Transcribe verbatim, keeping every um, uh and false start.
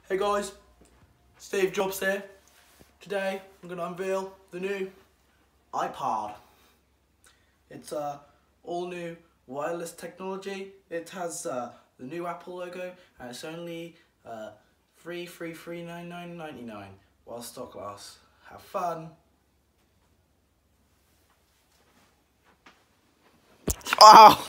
Hey guys, Steve Jobs here. Today I'm going to unveil the new iPod. It's uh, all new wireless technology. It has uh, the new Apple logo and it's only uh, three three three nine nine ninety-nine while stock lasts. Have fun. Oh.